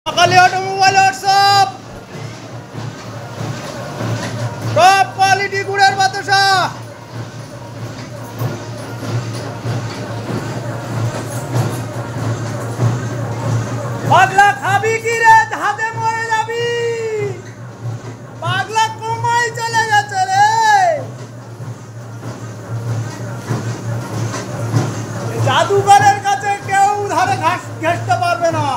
Kali automobile workshop. Top quality guder Batasha. Bagla khabi ki re dhate more jabi. Bagla komai chale jache re. জাদুঘরের কাছে কেউ ধারে ঘেঁষতে পারবে না।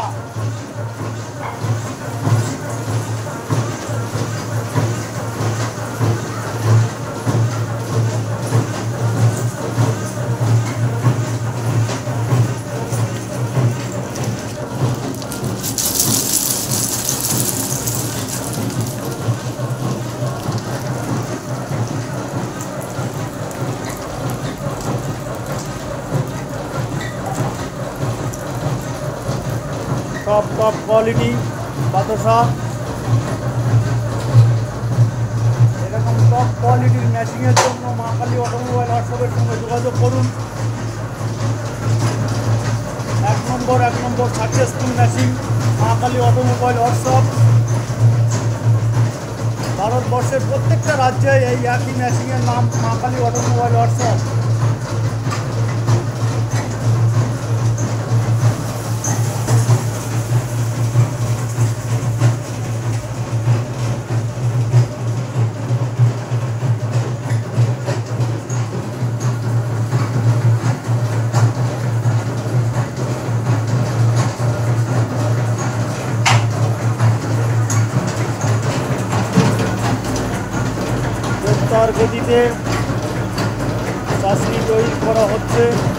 top quality Batasha এরকম top কোয়ালিটির ম্যাচিং এর জন্য মা কালী অটোমোবাইল ওয়ার্কশপের সঙ্গে যোগাযোগ করুন। এক নম্বর সাকসেসফুল ম্যাচিং মা কালী অটোমোবাইল ওয়ার্কশপ। ভারতবর্ষের প্রত্যেকটা রাজ্যে এই একই ম্যাচিং এর নাম মা কালী অটোমোবাইল ওয়ার্কশপ। তার গতিতে চাষি তৈরি করা হচ্ছে।